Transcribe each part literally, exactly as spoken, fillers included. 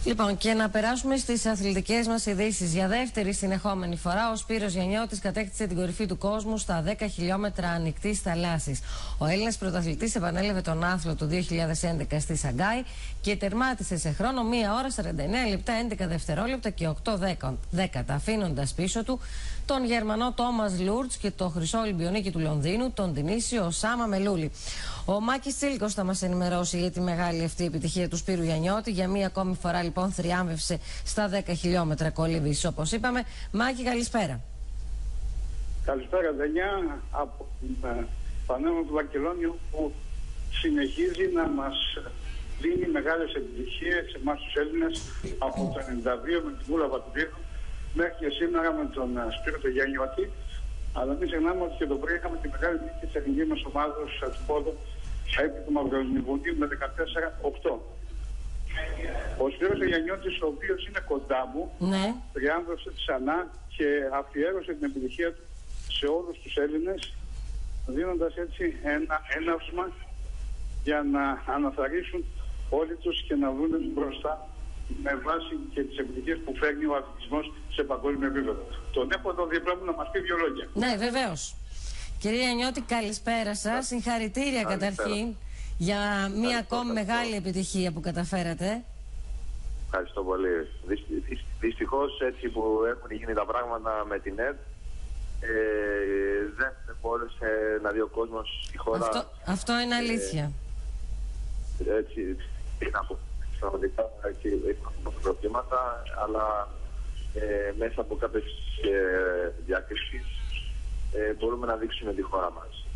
Λοιπόν, και να περάσουμε στις αθλητικές μας ειδήσεις. Για δεύτερη συνεχόμενη φορά, ο Σπύρος Γιαννιώτης κατέκτησε την κορυφή του κόσμου στα δέκα χιλιόμετρα ανοιχτής θαλάσσης. Ο Έλληνας πρωταθλητής επανέλαβε τον άθλο του δύο χιλιάδες έντεκα στη Σαγκάη και τερμάτισε σε χρόνο μία ώρα σαράντα εννέα λεπτά έντεκα δευτερόλεπτα και οκτώ δέκατα, αφήνοντας πίσω του τον Γερμανό Τόμας Λούρτς και το χρυσό Ολυμπιονίκη του Λονδίνου, τον Τινήσιο Σάμα Μελούλη. Ο Μάκης Τσίλικος θα μας ενημερώσει για τη μεγάλη αυτή επιτυχία του Σπύρου Γιαννιώτη. Για μία ακόμη φορά, λοιπόν, θριάμβευσε στα δέκα χιλιόμετρα κολύμβησης, όπως είπαμε. Μάκη, καλησπέρα. Καλησπέρα, Δενιά, από την Πανέμο του Βαρκελόνιου, που συνεχίζει να μας δίνει μεγάλες επιτυχίες σε εμάς τους Έλληνες από το ενενήντα δύο με την Βούλα Βατουρίδου μέχρι και σήμερα με τον Σπύρο τον Γιαννιώτη. Αλλά μην ξεχνάμε ότι και το πρωί είχαμε τη μεγάλη νίκη της ελληνικής μας ομάδας του πόδου επί του Μαυροβουνίου με δεκατέσσερα οκτώ. Ο Σπύρος ο Γιαννιώτης, ο οποίος είναι κοντά μου, ναι, τριάμβευσε ξανά και αφιέρωσε την επιτυχία του σε όλους τους Έλληνες, δίνοντας έτσι ένα έναυσμα για να αναθαρρύσουν όλοι τους και να βρουν μπροστά με βάση και τις επιτυχίες που φέρνει ο αθλητισμός σε παγκόσμιο επίπεδο. Τον έχω εδώ δίπλα μου να μας πει δύο λόγια. Ναι, βεβαίως. Κύριε Γιαννιώτη, καλησπέρα σας. Συγχαρητήρια καταρχήν για μία ακόμη μεγάλη επιτυχία που καταφέρατε. Ευχαριστώ πολύ. Δυστυχώς, έτσι που έχουν γίνει τα πράγματα με την ΕΡΤ, ε, δεν μπόρεσε να δει ο κόσμος στη χώρα. Αυτό, αυτό είναι αλήθεια. Ε, έτσι, πριν από πραγματικά υπάρχουν προβλήματα, αλλά ε, μέσα από κάποιες ε, διακρίσεις ε, μπορούμε να δείξουμε τη χώρα μας.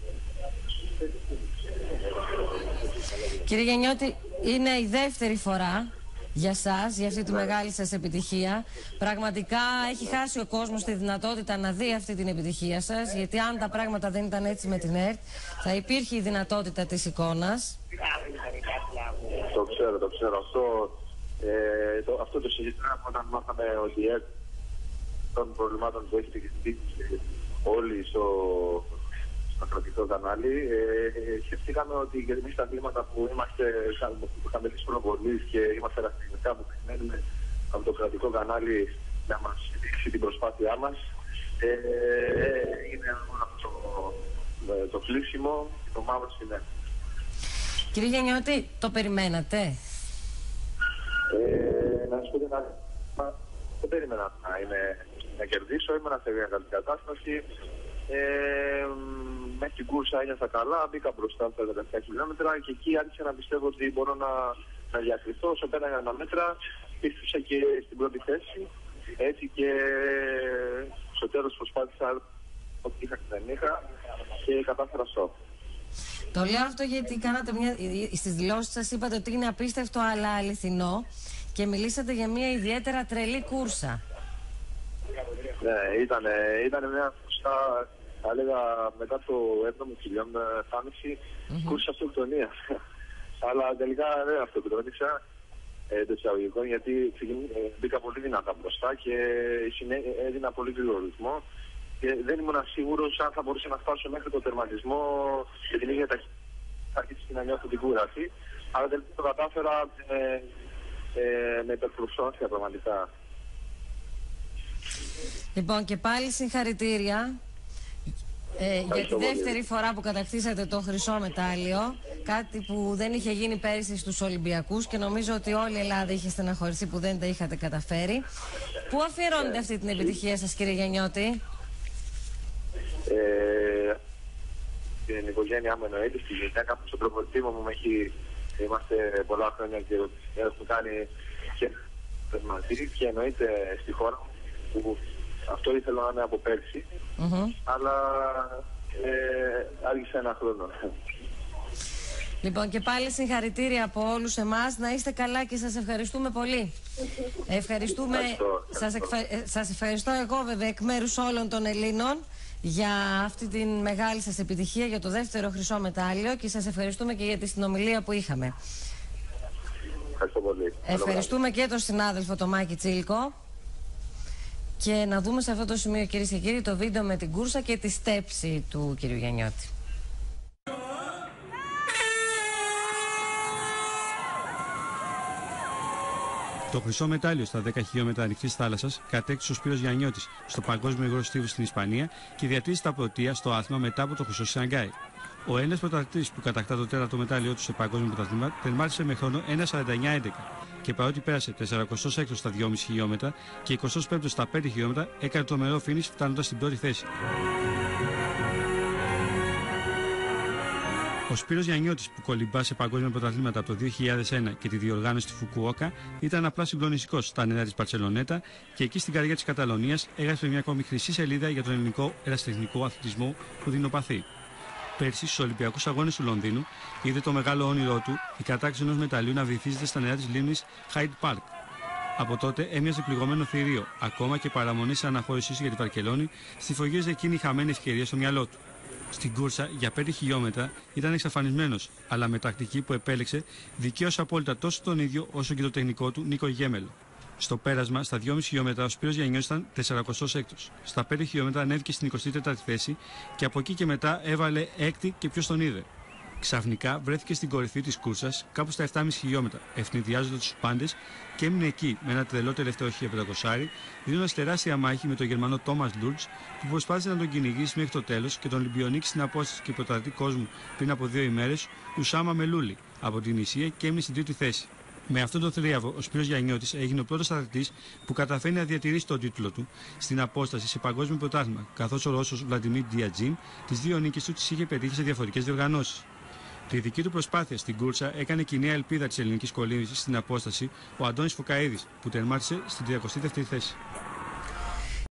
Κύριε Γιαννιώτη, είναι η δεύτερη φορά για σας, για αυτή τη μεγάλη σας επιτυχία. Πραγματικά έχει χάσει ο κόσμος τη δυνατότητα να δει αυτή την επιτυχία σας, γιατί αν τα πράγματα δεν ήταν έτσι με την ΕΡΤ, θα υπήρχε η δυνατότητα της εικόνας. Το ξέρω, το ξέρω. Αυτό, ε, το, αυτό το συζητάμε όταν μάθαμε ότι η ΕΡΤ των προβλημάτων που έχετε συζητήσει όλοι στο, στο κρατικό κανάλι, ε, σκεφτήκαμε ότι για εμείς τα κλίματα που είμαστε χαμηλής προβολής και είμαστε ραστινικά που περιμένουμε από το κρατικό κανάλι να μας δείξει την προσπάθειά μας, ε, είναι αυτό το, το κλείσιμο και το μαύρο σημαίνει. Κύριε Γιαννιώτη, το περιμένατε? Ε, να σας πω την άλλη, δεν περίμενα να, είναι, να κερδίσω, ήμουν σε μια καλή κατάσταση. Ε, μέχρι την κούρσα ένιωθα καλά, μπήκα μπροστά στα δεκαεπτά χιλιόμετρα και εκεί άρχισα να πιστεύω ότι μπορώ να, να διακριθώ. Όσο πέραγαν τα μέτρα, πίστησα και στην πρώτη θέση. Έτσι και στο τέλος προσπάθησα ότι είχα και δεν είχα και κατάφερα στο. Το λέω αυτό γιατί κάνατε μια, στις δηλώσεις σας είπατε ότι είναι απίστευτο αλλά αληθινό και μιλήσατε για μια ιδιαίτερα τρελή κούρσα. Ναι, ήταν, ήταν μια κούρσα, θα έλεγα, μετά το έβδομο χιλιόμετρο φάνηση, mm-hmm. κούρσα αυτοκτονίας. Αλλά τελικά δεν αυτοκτονήσα εντός εισαγωγικών, γιατί ε, μπήκα πολύ δυνατά μπροστά και έδινα πολύ γρήγορο ρυθμό. Και δεν ήμουν σίγουρος αν θα μπορούσα να φτάσω μέχρι το τερματισμό και την ίδια ταχύτητα να νιώθω την κούραση. Αλλά τελικά το κατάφερα ε, ε, με υπερπροσώθεια πραγματικά. Λοιπόν, και πάλι συγχαρητήρια ε, για τη δεύτερη φορά που κατακτήσατε το χρυσό μετάλλιο. Κάτι που δεν είχε γίνει πέρυσι στους Ολυμπιακούς και νομίζω ότι όλη η Ελλάδα είχε στεναχωρηθεί που δεν τα είχατε καταφέρει. Πού αφιερώνετε αυτή την επιτυχία σας, κύριε Γιαννιώτη? Ε, την οικογένειά μου εννοείται, στη γυναίκα μου, στον προπονητή μου, μου έχει, είμαστε πολλά χρόνια και έχουμε κάνει και μαζί και εννοείται στη χώρα που αυτό ήθελα να είναι από πέρσι, mm-hmm. αλλά ε, άργησε ένα χρόνο. Λοιπόν, και πάλι συγχαρητήρια από όλους εμάς. Να είστε καλά και σας ευχαριστούμε πολύ. Ευχαριστούμε. Ευχαριστώ, σας, εκφα... σας ευχαριστώ εγώ βέβαια εκ μέρους όλων των Ελλήνων για αυτή την μεγάλη σας επιτυχία, για το δεύτερο χρυσό μετάλλιο, και σας ευχαριστούμε και για τη συνομιλία που είχαμε. Ευχαριστώ πολύ. Ευχαριστούμε και τον συνάδελφο τον Μάκη Τσίλικο. Και να δούμε σε αυτό το σημείο, κυρίες και κύριοι, το βίντεο με την κούρσα και τη στέψη του κυρίου Γιαννιώτη. Το χρυσό μετάλλιο στα δέκα χιλιόμετρα ανοιχτής θάλασσας κατέκτησε ο Σπύρος Γιαννιώτης στο Παγκόσμιο Υγρό Στίβου στην Ισπανία και διατήρησε τα πρωτεία στο άθλημα μετά από το χρυσό στη Σανγκάη. Ο Έλληνας πρωταθλητής που κατακτά το τέταρτο μετάλλιό του σε παγκόσμιο πρωτάθλημα τερμάτισε με χρόνο ένα σαράντα εννιά έντεκα και παρότι πέρασε σαρανταέξι στα δυόμισι χιλιόμετρα και εικοστό πέμπτος στα πέντε χιλιόμετρα, έκανε το τρομερό φίνις φτάνοντας στην πρώτη θέση. Ο Σπύρος Γιαννιώτης, που κολυμπά σε παγκόσμια πρωταθλήματα από το δύο χιλιάδες ένα και τη διοργάνωση στη Φουκουόκα, ήταν απλά συγκλονιστικός στα νερά της Μπαρσελονέτα και εκεί στην καρδιά της Καταλωνίας έγραψε μια ακόμη χρυσή σελίδα για τον ελληνικό ερασιτεχνικό αθλητισμό που δεινοπαθεί. Πέρσι, στους Ολυμπιακούς Αγώνες του Λονδίνου, είδε το μεγάλο όνειρό του η κατάκτηση ενός μεταλλίου να βυθίζεται στα νερά της λίμνης Hyde Park. Από τότε έμοιαζε πληγωμένο θηρίο, ακόμα και παραμονές αναχώρησης για την Βαρκελόνη, στη φογίαζε εκείνη η χαμένη ευκαιρία στο μυαλό του. Στην κούρσα για πέντε χιλιόμετρα ήταν εξαφανισμένος, αλλά με τακτική που επέλεξε δικαίωσε απόλυτα τόσο τον ίδιο όσο και το τεχνικό του Νίκο Γέμελο. Στο πέρασμα, στα δυόμισι χιλιόμετρα, ο Σπύρος Γιαννιώτης ήταν σαρανταέξι. Στα πέντε χιλιόμετρα ανέβηκε στην εικοστή τέταρτη θέση και από εκεί και μετά έβαλε έκτη και ποιος τον είδε. Ξαφνικά βρέθηκε στην κορυφή της κούρσας, κάπου στα επτά κόμμα πέντε χιλιόμετρα, ευνηδιάζοντας τους πάντες και έμεινε εκεί με ένα τρελό τελευταίο χίλια πεντακόσια, δίνοντας τεράστια μάχη με τον Γερμανό Τόμας Λούρτς, που προσπάθησε να τον κυνηγήσει μέχρι το τέλος και τον Ολυμπιονίκη στην απόσταση και πρωταθλητή κόσμου πριν από δύο ημέρες, Ουσάμα Μελούλη, από την Ισία και έμεινε στην τρίτη θέση. Με αυτόν τον θρίαβο, ο Σπύρος Γιαννιώτης έγινε ο πρώτος αθλητής που καταφέρει να διατηρήσει τον τίτλο του στην απόσταση σε παγκόσμιο πρωτάθλημα, καθώς ο Ρώσος Βλαντιμίρ Ντιατζίν τις δύο νίκες του τις είχε πετύχει σε διαφορετικές διοργανώσεις. Τη δική του προσπάθεια στην κούρσα έκανε και η νέα ελπίδα της ελληνικής κολύμβησης στην απόσταση, ο Αντώνης Φωκαΐδης, που τερμάτισε στην τριακοστή δεύτερη θέση.